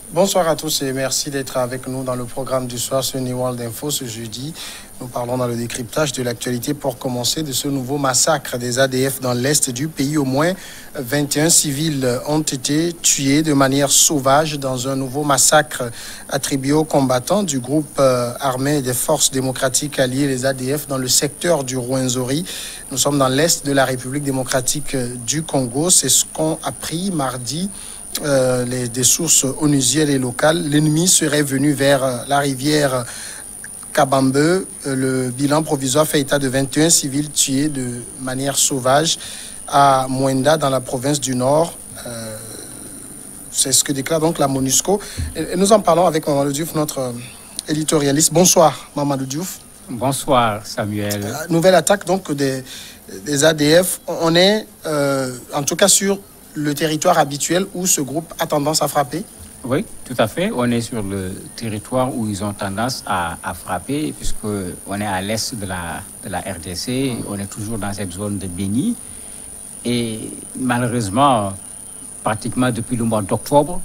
Bonsoir à tous et merci d'être avec nous dans le programme du soir sur New World Info ce jeudi. Nous parlons dans le décryptage de l'actualité pour commencer de ce nouveau massacre des ADF dans l'est du pays. Au moins 21 civils ont été tués de manière sauvage dans un nouveau massacre attribué aux combattants du groupe armé des forces démocratiques alliées, les ADF, dans le secteur du Rwenzori. Nous sommes dans l'est de la République démocratique du Congo. C'est ce qu'ont appris mardi des sources onusiennes et locales. L'ennemi serait venu vers la rivière Kabambe. Le bilan provisoire fait état de 21 civils tués de manière sauvage à Mwenda, dans la province du Nord. C'est ce que déclare donc la MONUSCO. Et nous en parlons avec Mamadou Diouf, notre éditorialiste. Bonsoir, Mamadou Diouf. Bonsoir, Samuel. Nouvelle attaque donc des ADF. On est en tout cas sur le territoire habituel où ce groupe a tendance à frapper? Oui, tout à fait. On est sur le territoire où ils ont tendance à frapper, puisqu'on est à l'est de la RDC. On est toujours dans cette zone de Béni. Et malheureusement, pratiquement depuis le mois d'octobre,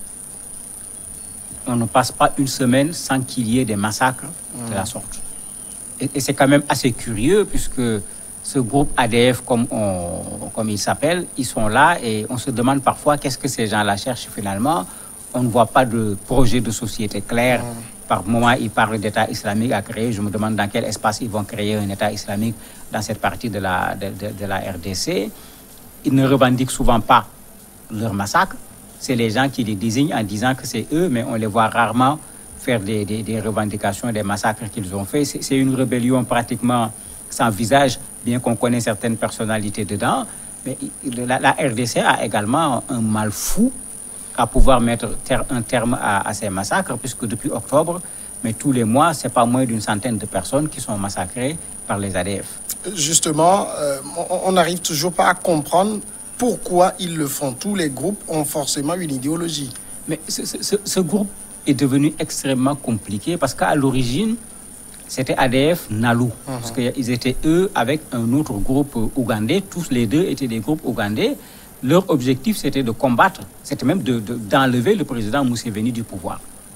on ne passe pas une semaine sans qu'il y ait des massacres de la sorte. Et c'est quand même assez curieux, puisque ce groupe ADF, comme il s'appelle, ils sont là et on se demande parfois qu'est-ce que ces gens-là cherchent finalement. On ne voit pas de projet de société clair. Par moment, ils parlent d'État islamique à créer. Je me demande dans quel espace ils vont créer un État islamique dans cette partie de la RDC. Ils ne revendiquent souvent pas leur massacre. C'est les gens qui les désignent en disant que c'est eux, mais on les voit rarement faire des revendications, des massacres qu'ils ont fait. C'est une rébellion pratiquement sans visage, bien qu'on connaisse certaines personnalités dedans. Mais la RDC a également un mal fou à pouvoir mettre un terme à ces massacres, puisque depuis octobre, mais tous les mois, c'est pas moins d'une centaine de personnes qui sont massacrées par les ADF. Justement, on n'arrive toujours pas à comprendre pourquoi ils le font. Tous les groupes ont forcément une idéologie. Mais ce groupe est devenu extrêmement compliqué parce qu'à l'origine, c'était ADF Nalu, parce qu'ils étaient eux avec un autre groupe ougandais. Tous les deux étaient des groupes ougandais. Leur objectif, c'était de combattre, c'était même d'enlever le président Museveni du pouvoir.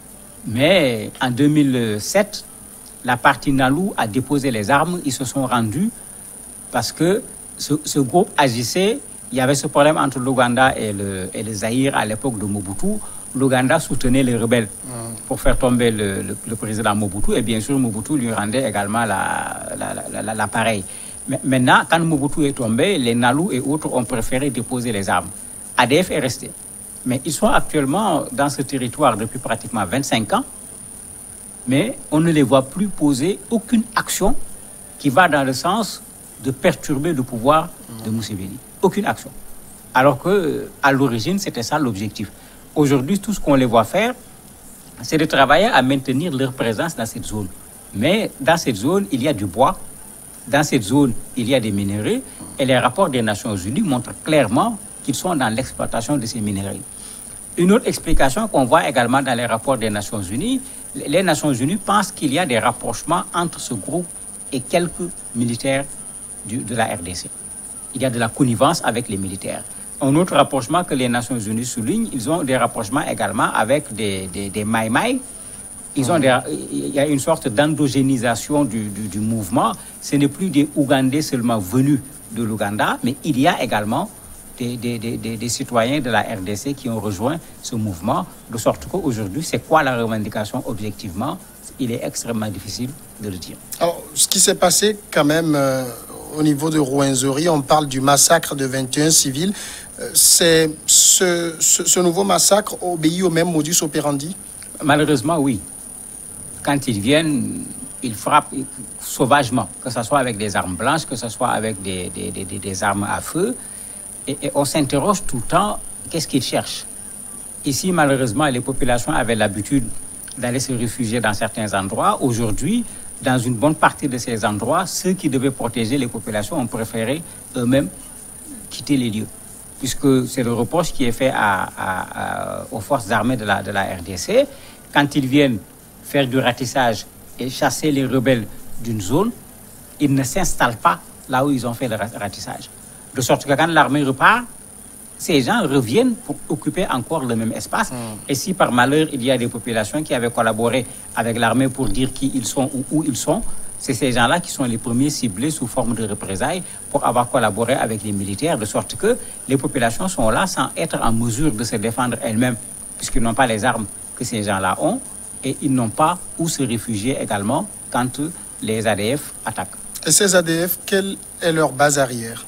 Mais en 2007, la partie Nalu a déposé les armes. Ils se sont rendus parce que ce groupe agissait. Il y avait ce problème entre l'Ouganda et le Zaïre à l'époque de Mobutu. L'Ouganda soutenait les rebelles pour faire tomber le président Mobutu. Et bien sûr, Mobutu lui rendait également l'appareil. Mais maintenant, quand Mobutu est tombé, les Nalu et autres ont préféré déposer les armes. ADF est resté. Mais ils sont actuellement dans ce territoire depuis pratiquement 25 ans. Mais on ne les voit plus poser aucune action qui va dans le sens de perturber le pouvoir de Museveni. Aucune action. Alors qu'à l'origine, c'était ça l'objectif. Aujourd'hui, tout ce qu'on les voit faire, c'est de travailler à maintenir leur présence dans cette zone. Mais dans cette zone, il y a du bois. Dans cette zone, il y a des minerais. Et les rapports des Nations Unies montrent clairement qu'ils sont dans l'exploitation de ces minerais. Une autre explication qu'on voit également dans les rapports des Nations Unies, les Nations Unies pensent qu'il y a des rapprochements entre ce groupe et quelques militaires de la RDC. Il y a de la connivence avec les militaires. Un autre rapprochement que les Nations Unies soulignent, ils ont des rapprochements également avec des Maï-Maï. Il y a une sorte d'endogénisation du mouvement. Ce n'est plus des Ougandais seulement venus de l'Ouganda, mais il y a également des citoyens de la RDC qui ont rejoint ce mouvement, de sorte qu'aujourd'hui, c'est quoi la revendication objectivement? Il est extrêmement difficile de le dire. Alors, ce qui s'est passé quand même au niveau de Rwenzori, on parle du massacre de 21 civils. C'est ce nouveau massacre obéit au même modus operandi? Malheureusement, oui. Quand ils viennent, ils frappent sauvagement, que ce soit avec des armes blanches, que ce soit avec des armes à feu. Et on s'interroge tout le temps, qu'est-ce qu'ils cherchent? Ici, malheureusement, les populations avaient l'habitude d'aller se réfugier dans certains endroits. Aujourd'hui, dans une bonne partie de ces endroits, ceux qui devaient protéger les populations ont préféré eux-mêmes quitter les lieux. Puisque c'est le reproche qui est fait aux forces armées de la RDC. Quand ils viennent faire du ratissage et chasser les rebelles d'une zone, ils ne s'installent pas là où ils ont fait le ratissage. De sorte que quand l'armée repart, ces gens reviennent pour occuper encore le même espace. Et si par malheur, il y a des populations qui avaient collaboré avec l'armée pour dire qui ils sont ou où ils sont, c'est ces gens-là qui sont les premiers ciblés sous forme de représailles pour avoir collaboré avec les militaires, de sorte que les populations sont là sans être en mesure de se défendre elles-mêmes, puisqu'ils n'ont pas les armes que ces gens-là ont, et ils n'ont pas où se réfugier également quand les ADF attaquent. Et ces ADF, quelle est leur base arrière?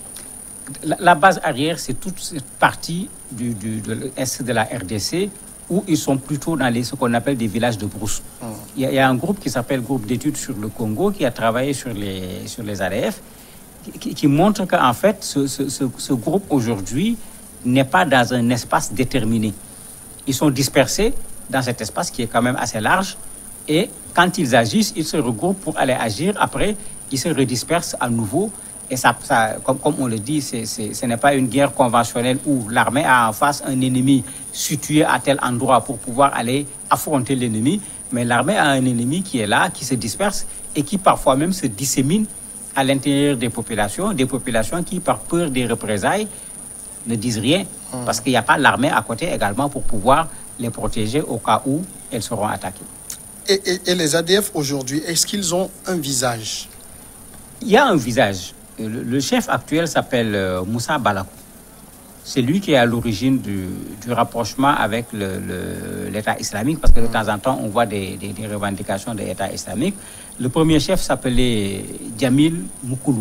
La base arrière, c'est toute cette partie de l'est de la RDC où ils sont plutôt dans ce qu'on appelle des villages de brousse. Il y a un groupe qui s'appelle Groupe d'études sur le Congo qui a travaillé sur les ADF qui montre qu'en fait, ce groupe aujourd'hui n'est pas dans un espace déterminé. Ils sont dispersés dans cet espace qui est quand même assez large et quand ils agissent, ils se regroupent pour aller agir. Après, ils se redispersent à nouveau. Et comme on le dit, ce n'est pas une guerre conventionnelle où l'armée a en face un ennemi situé à tel endroit pour pouvoir aller affronter l'ennemi, mais l'armée a un ennemi qui est là, qui se disperse et qui parfois même se dissémine à l'intérieur des populations qui, par peur des représailles, ne disent rien, parce qu'il n'y a pas l'armée à côté également pour pouvoir les protéger au cas où elles seront attaquées. Et les ADF aujourd'hui, est-ce qu'ils ont un visage? Il y a un visage. Le chef actuel s'appelle Moussa Balakou. C'est lui qui est à l'origine du rapprochement avec l'État islamique, parce que de temps en temps, on voit des revendications de l'État islamique. Le premier chef s'appelait Djamil Moukoulou.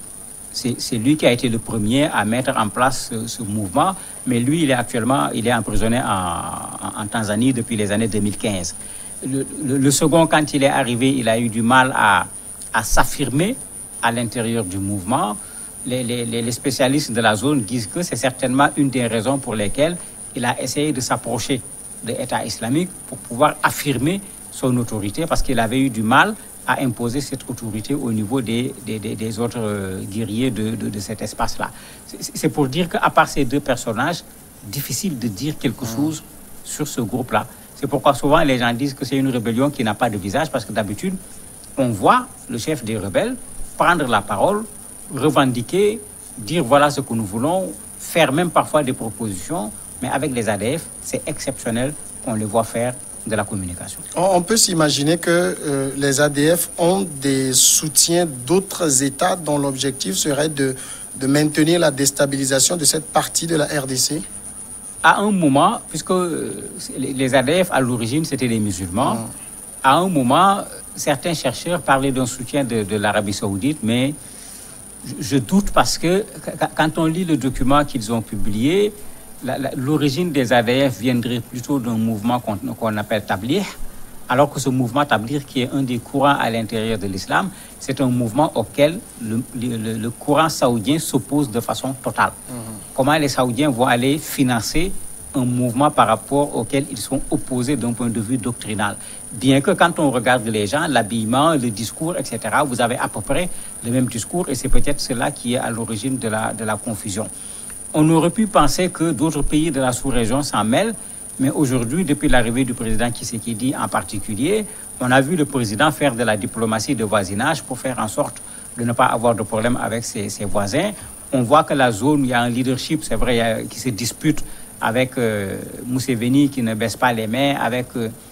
C'est lui qui a été le premier à mettre en place ce mouvement, mais lui, il est emprisonné en Tanzanie depuis les années 2015. Le second, quand il est arrivé, il a eu du mal à s'affirmer à l'intérieur du mouvement. Les spécialistes de la zone disent que c'est certainement une des raisons pour lesquelles il a essayé de s'approcher de l'État islamique pour pouvoir affirmer son autorité, parce qu'il avait eu du mal à imposer cette autorité au niveau des autres guerriers de cet espace-là. C'est pour dire qu'à part ces deux personnages, difficile de dire quelque chose sur ce groupe-là. C'est pourquoi souvent les gens disent que c'est une rébellion qui n'a pas de visage, parce que d'habitude, on voit le chef des rebelles prendre la parole, revendiquer, dire voilà ce que nous voulons, faire même parfois des propositions, mais avec les ADF, c'est exceptionnel qu'on les voit faire de la communication. On peut s'imaginer que les ADF ont des soutiens d'autres États dont l'objectif serait de maintenir la déstabilisation de cette partie de la RDC? À un moment, puisque les ADF à l'origine c'était des musulmans, à un moment, certains chercheurs parlaient d'un soutien de l'Arabie Saoudite, mais je doute parce que quand on lit le document qu'ils ont publié, l'origine des ADF viendrait plutôt d'un mouvement qu'on appelle Tabligh, alors que ce mouvement Tabligh, qui est un des courants à l'intérieur de l'islam, c'est un mouvement auquel le courant saoudien s'oppose de façon totale. Comment les Saoudiens vont aller financer un mouvement par rapport auquel ils sont opposés d'un point de vue doctrinal. Bien que quand on regarde les gens, l'habillement, le discours, etc., vous avez à peu près le même discours et c'est peut-être cela qui est à l'origine de la confusion. On aurait pu penser que d'autres pays de la sous-région s'en mêlent, mais aujourd'hui, depuis l'arrivée du président Tshisekedi en particulier, on a vu le président faire de la diplomatie de voisinage pour faire en sorte de ne pas avoir de problème avec ses voisins. On voit que la zone, il y a un leadership, c'est vrai, qui se dispute avec Museveni qui ne baisse pas les mains, avec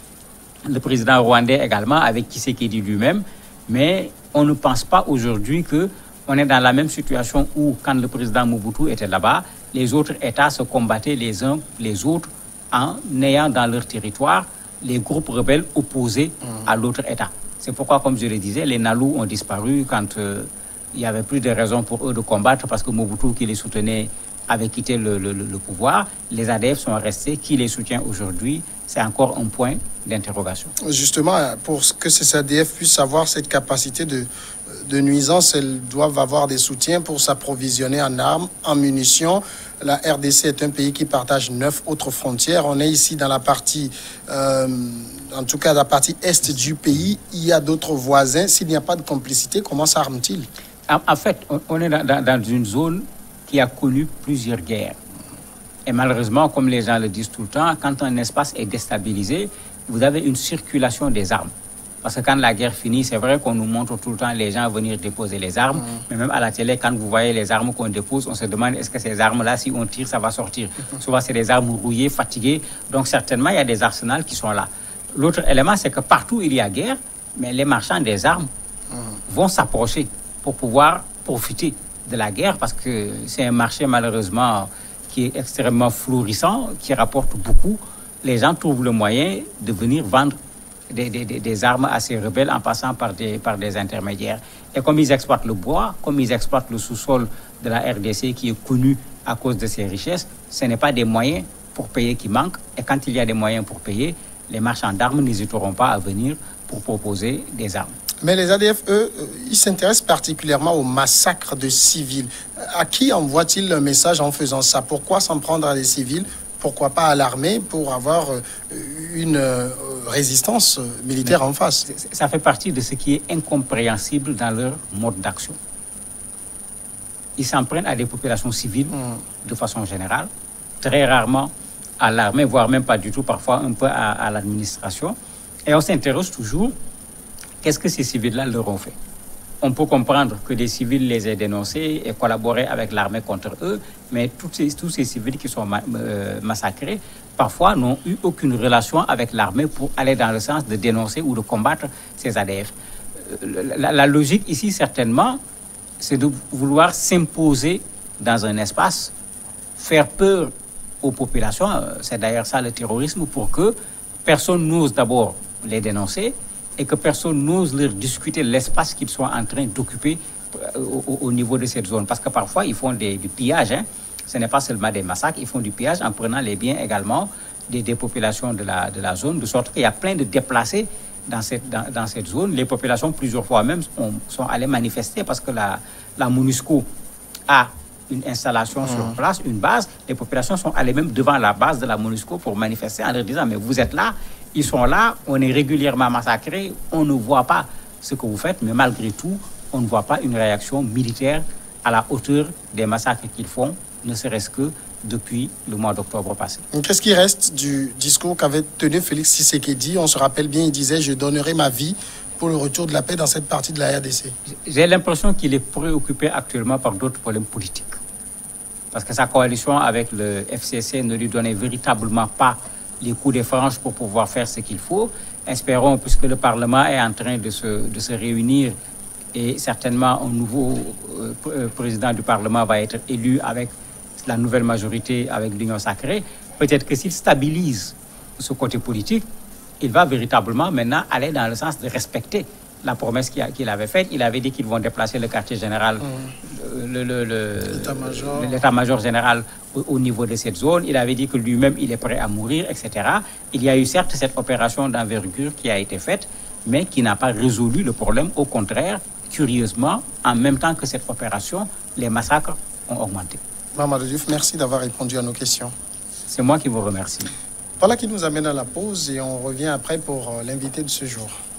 le président rwandais également, avec Tshisekedi lui-même. Mais on ne pense pas aujourd'hui qu'on est dans la même situation où, quand le président Mobutu était là-bas, les autres États se combattaient les uns les autres en ayant dans leur territoire les groupes rebelles opposés à l'autre État. C'est pourquoi, comme je le disais, les Nalou ont disparu quand il n'y avait plus de raison pour eux de combattre, parce que Mobutu, qui les soutenait, avait quitté le pouvoir. Les ADF sont restés. Qui les soutient aujourd'hui? C'est encore un point d'interrogation. Justement, pour que ces ADF puissent avoir cette capacité de nuisance, elles doivent avoir des soutiens pour s'approvisionner en armes, en munitions. La RDC est un pays qui partage 9 autres frontières. On est ici dans la partie, en tout cas la partie est du pays. Il y a d'autres voisins. S'il n'y a pas de complicité, comment s'arment-ils? En fait, on est dans une zone qui a connu plusieurs guerres. Et malheureusement, comme les gens le disent tout le temps, quand un espace est déstabilisé, vous avez une circulation des armes. Parce que quand la guerre finit, c'est vrai qu'on nous montre tout le temps les gens venir déposer les armes. Mais même à la télé, quand vous voyez les armes qu'on dépose, on se demande est-ce que ces armes-là, si on tire, ça va sortir. Souvent, c'est des armes rouillées, fatiguées. Donc, certainement, il y a des arsenals qui sont là. L'autre élément, c'est que partout il y a guerre, mais les marchands des armes vont s'approcher pour pouvoir profiter de la guerre parce que c'est un marché, malheureusement, qui est extrêmement florissant, qui rapporte beaucoup. Les gens trouvent le moyen de venir vendre des armes à ces rebelles en passant par des intermédiaires. Et comme ils exploitent le bois, comme ils exploitent le sous-sol de la RDC qui est connu à cause de ses richesses, ce n'est pas des moyens pour payer qui manquent. Et quand il y a des moyens pour payer, les marchands d'armes n'hésiteront pas à venir pour proposer des armes. Mais les ADF, eux, ils s'intéressent particulièrement au massacre de civils. À qui envoient-ils le message en faisant ça? Pourquoi s'en prendre à des civils? Pourquoi pas à l'armée pour avoir une résistance militaire en face? Ça fait partie de ce qui est incompréhensible dans leur mode d'action. Ils s'en prennent à des populations civiles de façon générale, très rarement à l'armée, voire même pas du tout, parfois un peu à l'administration. Et on s'interroge toujours, qu'est-ce que ces civils-là leur ont fait? On peut comprendre que des civils les aient dénoncés et collaboré avec l'armée contre eux, mais tous ces civils qui sont massacrés, parfois n'ont eu aucune relation avec l'armée pour aller dans le sens de dénoncer ou de combattre ces ADF. La logique ici, certainement, c'est de vouloir s'imposer dans un espace, faire peur aux populations, c'est d'ailleurs ça le terrorisme, pour que personne n'ose d'abord les dénoncer et que personne n'ose leur discuter l'espace qu'ils sont en train d'occuper au niveau de cette zone. Parce que parfois, ils font du pillage. Hein. Ce n'est pas seulement des massacres, ils font du pillage en prenant les biens également des populations de la zone, de sorte qu'il y a plein de déplacés dans cette zone. Les populations, plusieurs fois même, sont allées manifester parce que la MONUSCO a une installation sur place, une base. Les populations sont allées même devant la base de la MONUSCO pour manifester en leur disant « mais vous êtes là, ils sont là, on est régulièrement massacrés, on ne voit pas ce que vous faites, mais malgré tout, on ne voit pas une réaction militaire à la hauteur des massacres qu'ils font, ne serait-ce que depuis le mois d'octobre passé. » Qu'est-ce qui reste du discours qu'avait tenu Félix Tshisekedi? On se rappelle bien, il disait « je donnerai ma vie pour le retour de la paix dans cette partie de la RDC ». J'ai l'impression qu'il est préoccupé actuellement par d'autres problèmes politiques. Parce que sa coalition avec le FCC ne lui donnait véritablement pas les coups de franche pour pouvoir faire ce qu'il faut. Espérons, puisque le Parlement est en train de se réunir et certainement un nouveau président du Parlement va être élu avec la nouvelle majorité, avec l'Union sacrée, peut-être que s'il stabilise ce côté politique, il va véritablement maintenant aller dans le sens de respecter la promesse qu'il avait faite. Il avait dit qu'ils vont déplacer le quartier général, l'état-major général au niveau de cette zone. Il avait dit que lui-même, il est prêt à mourir, etc. Il y a eu certes cette opération d'envergure qui a été faite, mais qui n'a pas résolu le problème. Au contraire, curieusement, en même temps que cette opération, les massacres ont augmenté. Mamadou Diouf, merci d'avoir répondu à nos questions. C'est moi qui vous remercie. Voilà qui nous amène à la pause et on revient après pour l'invité de ce jour.